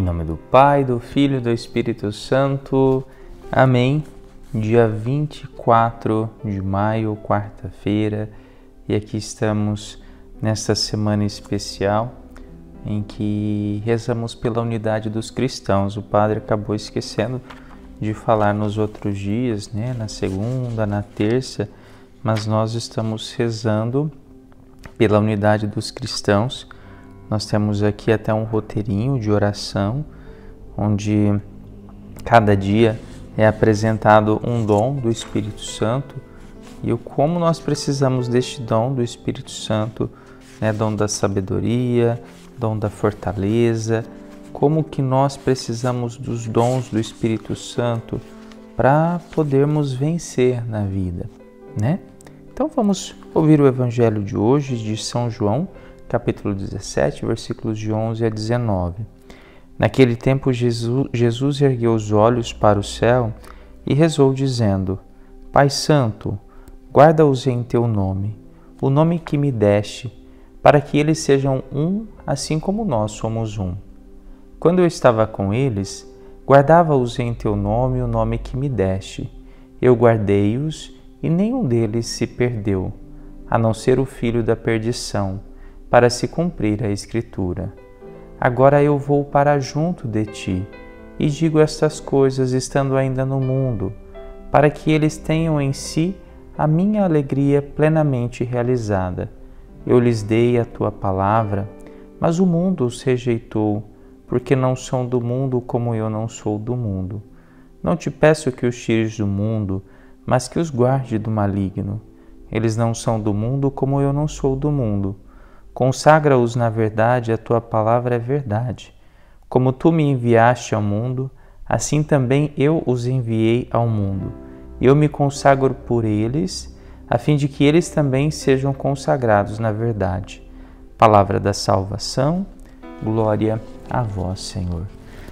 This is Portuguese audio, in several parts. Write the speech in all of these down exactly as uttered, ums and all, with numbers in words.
Em nome do Pai, do Filho e do Espírito Santo. Amém. Dia vinte e quatro de maio, quarta-feira, e aqui estamos nesta semana especial em que rezamos pela unidade dos cristãos. O padre acabou esquecendo de falar nos outros dias, né? Na segunda, na terça, mas nós estamos rezando pela unidade dos cristãos. Nós temos aqui até um roteirinho de oração, onde cada dia é apresentado um dom do Espírito Santo e o como nós precisamos deste dom do Espírito Santo, né? Dom da sabedoria, dom da fortaleza, como que nós precisamos dos dons do Espírito Santo para podermos vencer na vida, né? Então vamos ouvir o Evangelho de hoje de São João, capítulo dezessete, versículos de onze a dezenove. Naquele tempo Jesus, Jesus ergueu os olhos para o céu e rezou dizendo: Pai Santo, guarda-os em teu nome, o nome que me deste, para que eles sejam um, assim como nós somos um. Quando eu estava com eles, guardava-os em teu nome, o nome que me deste. Eu guardei-os e nenhum deles se perdeu, a não ser o filho da perdição, para se cumprir a Escritura. Agora eu vou para junto de ti, e digo estas coisas estando ainda no mundo, para que eles tenham em si a minha alegria plenamente realizada. Eu lhes dei a tua palavra, mas o mundo os rejeitou, porque não são do mundo como eu não sou do mundo. Não te peço que os tires do mundo, mas que os guarde do maligno. Eles não são do mundo como eu não sou do mundo. Consagra-os na verdade, a tua palavra é verdade. Como tu me enviaste ao mundo, assim também eu os enviei ao mundo. Eu me consagro por eles, a fim de que eles também sejam consagrados na verdade. Palavra da salvação, glória a vós, Senhor.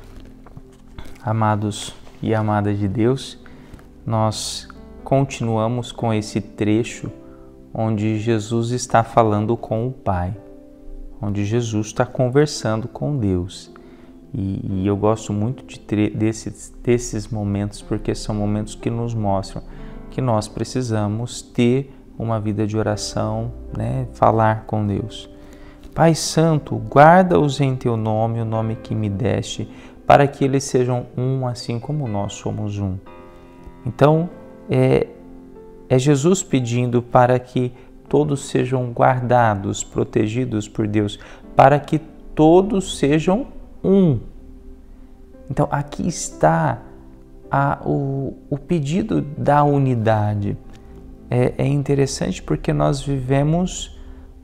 Amados e amadas de Deus, nós continuamos com esse trecho onde Jesus está falando com o Pai, onde Jesus está conversando com Deus. E, e eu gosto muito de tre- desses, desses momentos, porque são momentos que nos mostram que nós precisamos ter uma vida de oração, né? Falar com Deus. Pai Santo, guarda-os em teu nome, o nome que me deste, para que eles sejam um, assim como nós somos um. Então, é, é Jesus pedindo para que todos sejam guardados, protegidos por Deus, para que todos sejam um. Então, aqui está a, o, o pedido da unidade. É, é interessante porque nós vivemos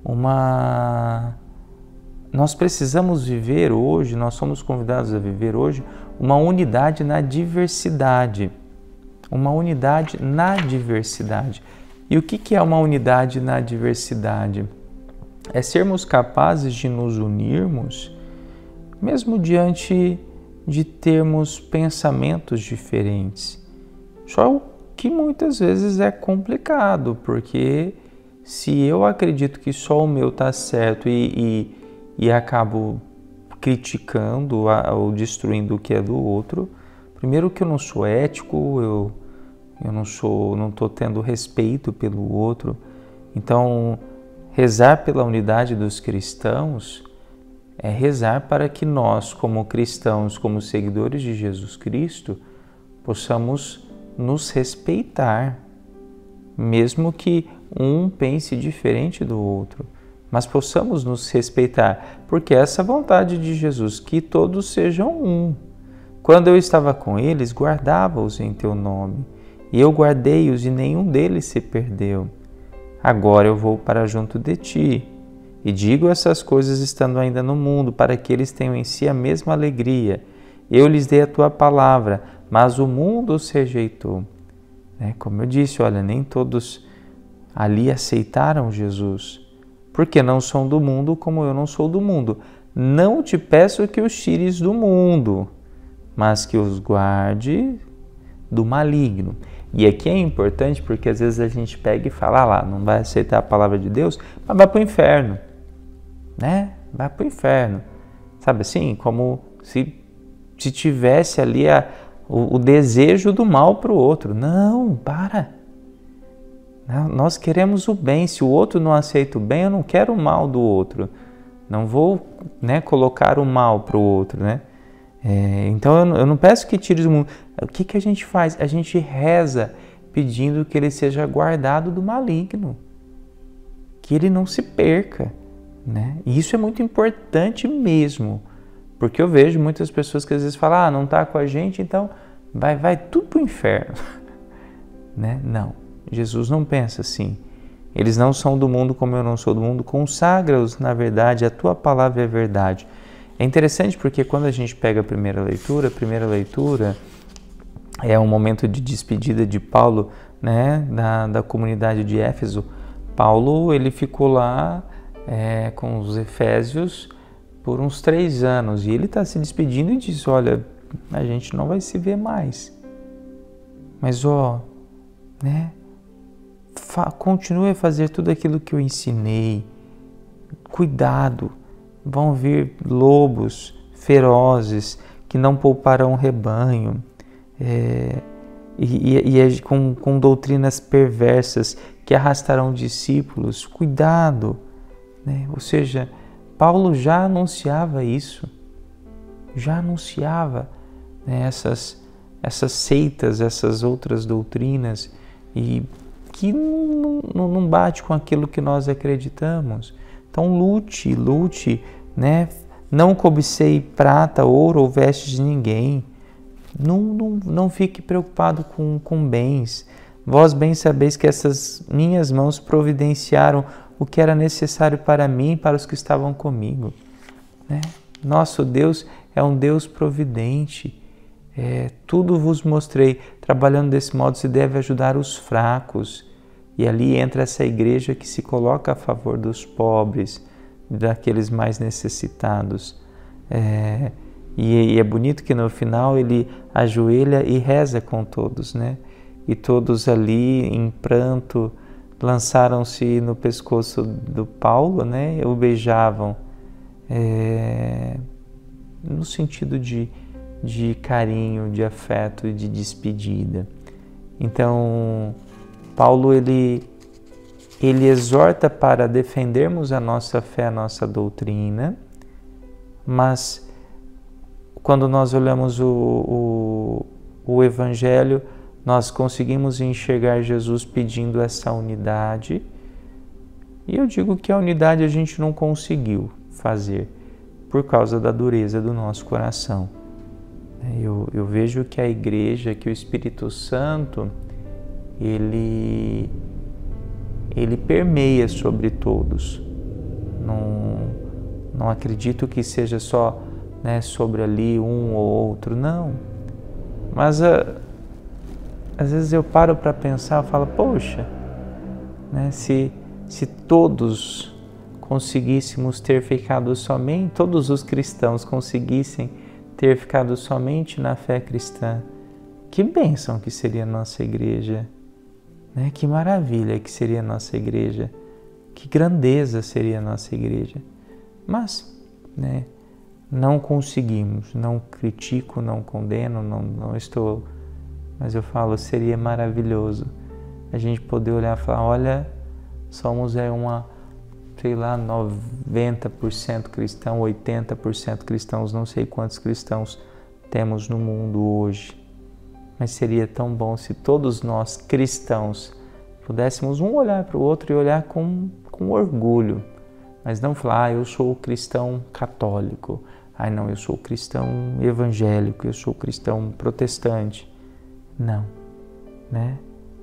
uma... Nós precisamos viver hoje, nós somos convidados a viver hoje, uma unidade na diversidade. Uma unidade na diversidade. E o que é uma unidade na diversidade? É sermos capazes de nos unirmos, mesmo diante de termos pensamentos diferentes. Só que muitas vezes é complicado, porque se eu acredito que só o meu está certo e, e, e acabo criticando ou destruindo o que é do outro, primeiro que eu não sou ético, eu Eu não sou, não estou tendo respeito pelo outro. Então, rezar pela unidade dos cristãos é rezar para que nós, como cristãos, como seguidores de Jesus Cristo, possamos nos respeitar, mesmo que um pense diferente do outro, mas possamos nos respeitar, porque essa é a vontade de Jesus, que todos sejam um. Quando eu estava com eles, guardava-os em teu nome. E eu guardei-os e nenhum deles se perdeu. Agora eu vou para junto de ti. E digo essas coisas estando ainda no mundo, para que eles tenham em si a mesma alegria. Eu lhes dei a tua palavra, mas o mundo os rejeitou. É, como eu disse, olha, nem todos ali aceitaram Jesus, porque não são do mundo como eu não sou do mundo. Não te peço que os tires do mundo, mas que os guarde do maligno. E aqui é importante porque às vezes a gente pega e fala, ah lá, não vai aceitar a palavra de Deus, mas vai para o inferno, né? Vai para o inferno. Sabe assim, como se se tivesse ali a, o, o desejo do mal para o outro. Não, para. Nós queremos o bem. Se o outro não aceita o bem, eu não quero o mal do outro. Não vou, né, colocar o mal para o outro, né? É, então eu não, eu não peço que tire do mundo. O que, que a gente faz? A gente reza pedindo que ele seja guardado do maligno, que ele não se perca, né? E isso é muito importante mesmo, porque eu vejo muitas pessoas que às vezes falam, ah, não está com a gente, então vai, vai tudo para o inferno, né? Não, Jesus não pensa assim. Eles não são do mundo como eu não sou do mundo. Consagra-os na verdade, a tua palavra é verdade. É interessante porque quando a gente pega a primeira leitura, a primeira leitura é um momento de despedida de Paulo, né, da, da comunidade de Éfeso. Paulo, ele ficou lá é, com os efésios por uns três anos e ele está se despedindo e diz, olha, a gente não vai se ver mais. Mas, ó, né, continue a fazer tudo aquilo que eu ensinei. Cuidado, vão vir lobos ferozes que não pouparão o rebanho, é, e, e, e com, com doutrinas perversas que arrastarão discípulos. Cuidado, né? Ou seja, Paulo já anunciava isso, já anunciava, né, essas, essas seitas, essas outras doutrinas, e que não, não, não bate com aquilo que nós acreditamos. Então lute, lute, né? Não cobicei prata, ouro ou vestes de ninguém. Não, não, não fique preocupado com, com bens. Vós bem sabeis que essas minhas mãos providenciaram o que era necessário para mim e para os que estavam comigo, né? Nosso Deus é um Deus providente. É, tudo vos mostrei. Trabalhando desse modo se deve ajudar os fracos. E ali entra essa igreja que se coloca a favor dos pobres, daqueles mais necessitados. É, e, e é bonito que no final ele ajoelha e reza com todos, né? E todos ali em pranto lançaram-se no pescoço do Paulo, né? O beijavam, é, no sentido de, de carinho, de afeto e de despedida. Então, Paulo, ele, ele exorta para defendermos a nossa fé, a nossa doutrina, mas quando nós olhamos o, o, o Evangelho, nós conseguimos enxergar Jesus pedindo essa unidade, e eu digo que a unidade a gente não conseguiu fazer por causa da dureza do nosso coração. Eu, eu vejo que a igreja, que o Espírito Santo, ele, ele permeia sobre todos. Não, não acredito que seja só, né, sobre ali um ou outro, não. Mas a, às vezes eu paro para pensar e falo, poxa, né, se, se todos conseguíssemos ter ficado somente, todos os cristãos conseguissem ter ficado somente na fé cristã, que bênção que seria a nossa igreja, né? Que maravilha que seria a nossa igreja, que grandeza seria a nossa igreja. Mas, né, não conseguimos, não critico, não condeno, não, não estou, mas eu falo, seria maravilhoso a gente poder olhar e falar, olha, somos é uma, sei lá, noventa por cento cristão, oitenta por cento cristãos, não sei quantos cristãos temos no mundo hoje, mas seria tão bom se todos nós cristãos pudéssemos um olhar para o outro e olhar com, com orgulho, mas não falar, ah, eu sou cristão católico, ah, não, eu sou cristão evangélico, eu sou cristão protestante. Não, né?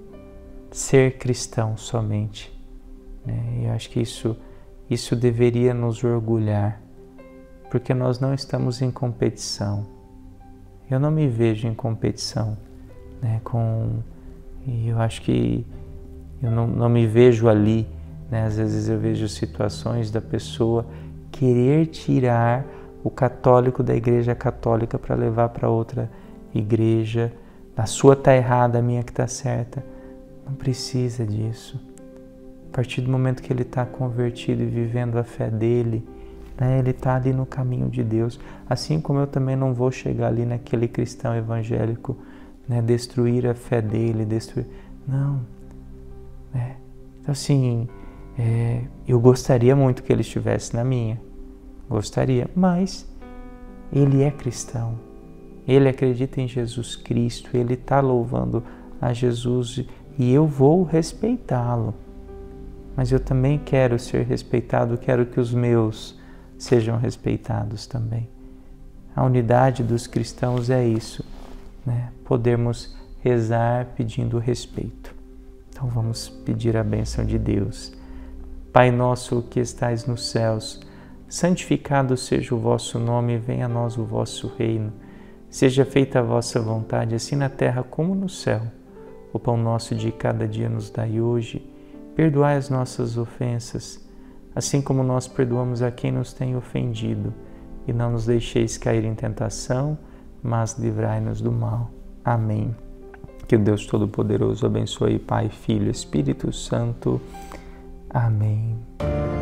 Ser cristão somente, né? Eu acho que isso, isso deveria nos orgulhar, porque nós não estamos em competição. Eu não me vejo em competição, né, com, e eu acho que eu não, não me vejo ali, né? Às vezes eu vejo situações da pessoa querer tirar o católico da igreja católica para levar para outra igreja. A sua está errada, a minha que está certa. Não precisa disso. A partir do momento que ele está convertido e vivendo a fé dele, né? Ele está ali no caminho de Deus. Assim como eu também não vou chegar ali naquele cristão evangélico, né? Destruir a fé dele, destruir... Não. Né? Então, assim, é, eu gostaria muito que ele estivesse na minha. Gostaria, mas ele é cristão. Ele acredita em Jesus Cristo, ele está louvando a Jesus e eu vou respeitá-lo. Mas eu também quero ser respeitado, quero que os meus sejam respeitados também. A unidade dos cristãos é isso, né? Podermos rezar pedindo respeito. Então vamos pedir a bênção de Deus. Pai nosso que estais nos céus, santificado seja o vosso nome, venha a nós o vosso reino. Seja feita a vossa vontade, assim na terra como no céu. O pão nosso de cada dia nos dai hoje. Perdoai as nossas ofensas, assim como nós perdoamos a quem nos tem ofendido. E não nos deixeis cair em tentação, mas livrai-nos do mal. Amém. Que o Deus Todo-Poderoso abençoe Pai, Filho e Espírito Santo. Amém.